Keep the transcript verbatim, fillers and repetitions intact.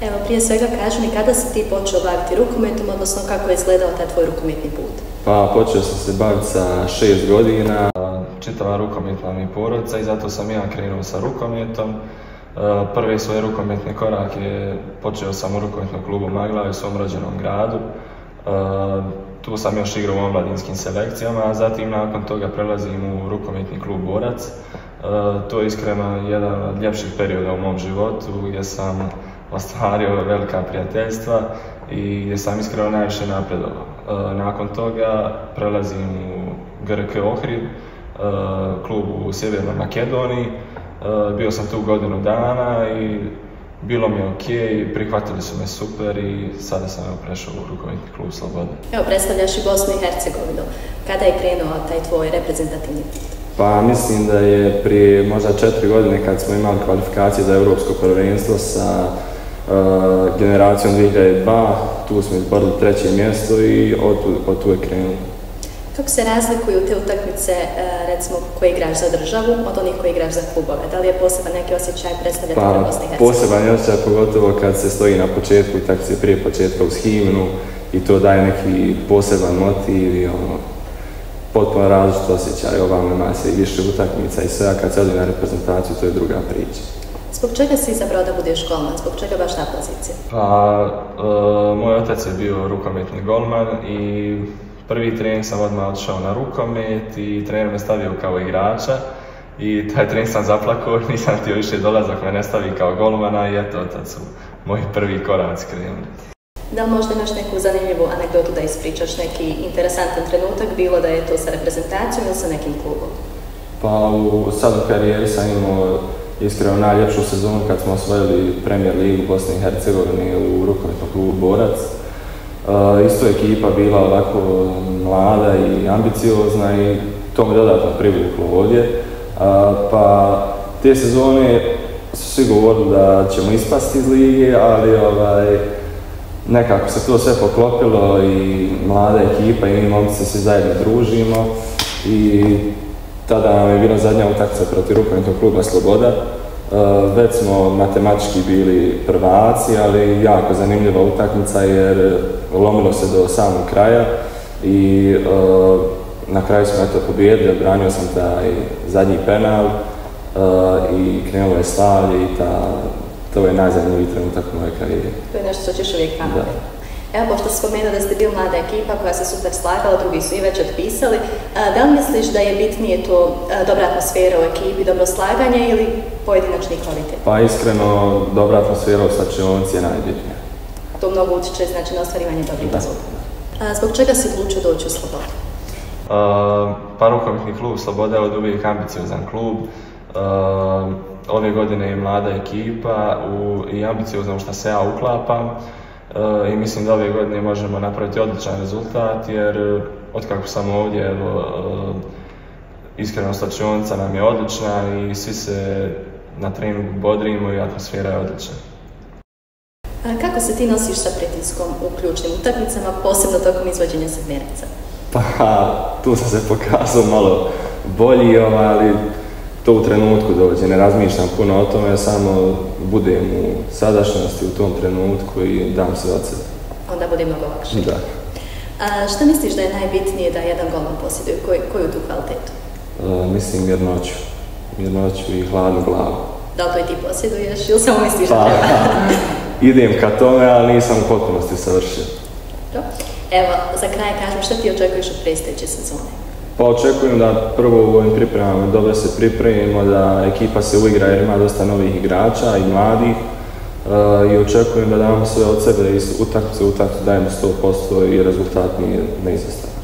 Evo, prije svega kaži mi kada si ti počeo baviti rukometom, odnosno kako je izgledao taj tvoj rukometni put? Pa počeo sam se baviti sa šest godina. Čitava rukometna mi porodica i zato sam ja krenuo sa rukometom. Prvi svoj rukometni korak je počeo sam u rukometnom klubu Magla u svom rođenom gradu. Tu sam još igrao u omladinskim selekcijama, a zatim nakon toga prelazim u rukometni klub Borac. To je iskreno jedan od ljepših perioda u mom životu gdje sam ostvario velika prijateljstva i gdje sam iskreno najviše napredovao. Nakon toga prelazim u G R K Ohrid, klub u Sjevernoj Makedoniji. Bio sam tu godinu dana i bilo mi je ok, prihvatili su me super i sada sam evo prešao u rukometni klub Sloboda. Evo, predstavljaš i Bosnu i Hercegovinu. Kada je krenuo taj tvoj reprezentativni put? Pa mislim da je prije možda četiri godine kad smo imali kvalifikacije za Europsko prvenstvo sa uh, generacijom dvije hiljade dva, tu smo izborili treće mjesto i od tu, od tu je krenuo. Kako se razlikuju te utakmice, recimo, koje igraš za državu od onih koje igraš za klubove? Da li je poseban neki osjećaj predstavljati pa, u Bosni i Hercegovini? Poseban je osjećaj, pogotovo kad se stoji na početku utakmice prije početka uz himnu i to daje neki poseban motiv i ono, potpuno različit osjećaj. Ovamo ima se i više utakmica i sve, a kad se odi na reprezentaciju, to je druga priča. Zbog čega si izabrao da budeš golman? Zbog čega baš ta pozicija? Pa, e, moj otac je bio rukometni golman i prvi trening sam odmah otišao na rukomet i trener me stavio kao igrača i taj trening sam zaplakao, nisam htio više dolazak, me ne stavi kao golmana i eto, tad su moji prvi koraci krenuli. Da li možda imaš neku zanimljivu anegdotu da ispričaš, neki interesantan trenutak, bilo da je to sa reprezentacijom ili sa nekim klubom? Pa u sad u karijeri sam imao iskreno najljepšu sezonu kad smo osvojili Premier ligu Bosne i Hercegovine u rukometnom klubu Borac. Uh, isto je ekipa bila ovako mlada i ambiciozna i to me dodatno privuklo ovdje. Uh, pa te sezone su svi govorili da ćemo ispasti iz lige, ali ovaj, nekako se to sve poklopilo i mlada ekipa i mi momci se svi zajedno družimo i tada nam je bila zadnja utakmica protiv rukometnog kluba Sloboda. Uh, već smo matematički bili prvaci, ali jako zanimljiva utakmica jer lomilo se do samog kraja i uh, na kraju smo eto pobijedili, odbranio sam taj zadnji penal uh, i krenulo je slavlje i ta, to je najzanimljiviji trenutak u moje karijeri. To je nešto što ćeš uvijek pamtiti. Evo, pošto si spomenuo da ste bili mlada ekipa koja se super slagala, drugi su i već otpisali, da li misliš da je bitnije to dobra atmosfera u ekipi, dobro slaganje ili pojedinačni kvalitet? Pa iskreno, dobra atmosfera u slačionici je najbitnija. To mnogo utječe, znači, na ostvarivanje dobrih rezultata. Zbog čega si odlučio doći u Slobodu? Uh, pa rukometni klub Sloboda je od uvijek ambiciozan klub. Uh, ove godine je mlada ekipa u, i ambiciozno što se ja uklapam. Uh, I mislim da ove godine možemo napraviti odličan rezultat jer otkako sam ovdje, evo, uh, iskreno slačionica nam je odlična i svi se na treningu bodrimo i atmosfera je odlična. A kako se ti nosiš sa pritiskom u ključnim utakmicama, posebno tokom izvođenja sedmerica? Pa, tu sam se pokazao malo bolji, ali to u trenutku dođe. Ne razmišljam puno o tome, samo budem u sadašnjosti u tom trenutku i dam sve od sebe. Onda bude mnogo lakše. Da. A šta misliš da je najbitnije da jedan golman posjeduje? Koju, koju tu kvalitetu? E, mislim mirnoću. Mirnoću i hladnu glavu. Da li to i ti posjeduješ ili samo misliš pa, da treba? Idem ka tome, ali nisam u potpunosti savršen. Evo, za kraj kažem, šta ti očekuješ od predstojeće sezone? Pa očekujem da prvo u ovim pripremama dobro se pripremimo, da ekipa se uigra jer ima dosta novih igrača i mladih uh, i očekujem da damo sve od sebe iz utakmice u utakmicu dajemo sto posto i rezultat nije neizvjestan.